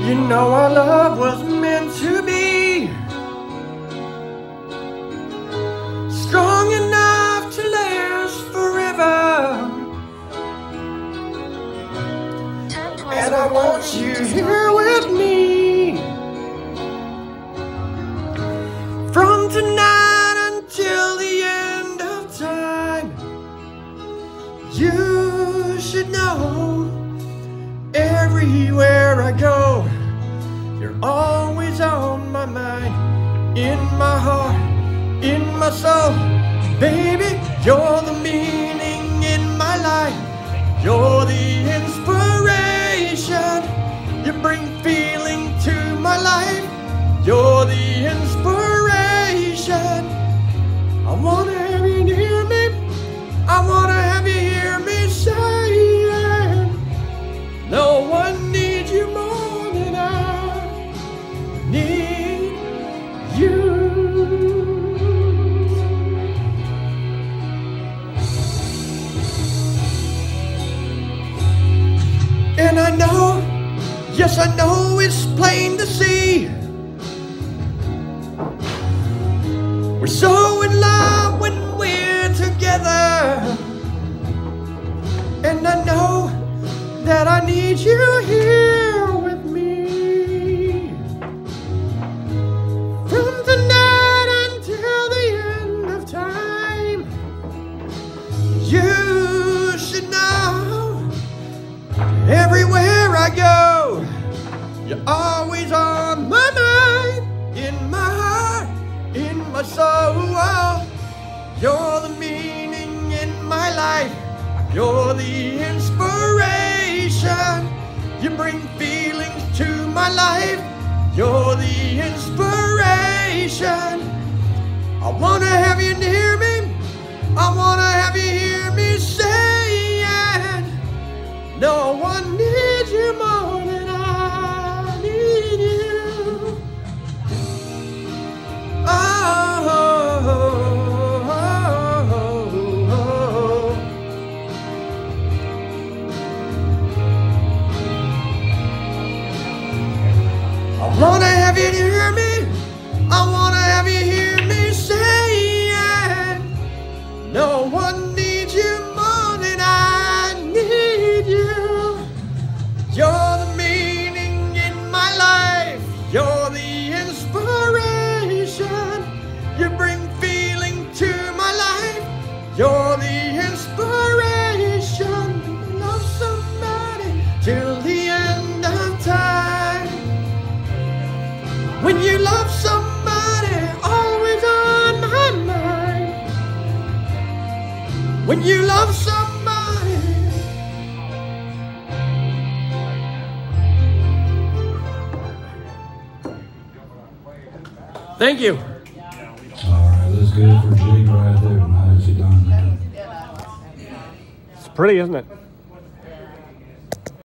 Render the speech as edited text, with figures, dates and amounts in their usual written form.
You know our love was meant to be strong enough to last forever. And I want you here with me from tonight until the end of time. You should know everywhere I go, you're always on my mind, in my heart, in my soul. Baby, you're the meaning in my life. You're the inspiration. You bring feeling to my life. You're the inspiration. I wanna have you near me. I wanna have you hear me saying, no one needs you more than I need you. And I know, yes I know it's plain to see, we're so in love when we're together. And I know that I need you here with me from tonight until the end of time. You should know everywhere I go, you're always on my mind, in my heart, in my soul. You're the meaning in my life. You're the inspiration. You bring feelings to my life. You're the inspiration. I wanna have you near me. I wanna have you hear me saying, no one needs you more than I need you. I wanna have you hear me. I wanna have you hear me saying, no one needs you more than I need you. You're the meaning in my life. You're the inspiration. You bring feeling to my life. You're the inspiration. Love somebody till the end of time. When you love somebody, always on my mind. When you love somebody. Thank you. All right, let's go for Jake right there. How's he done, man? It's pretty, isn't it?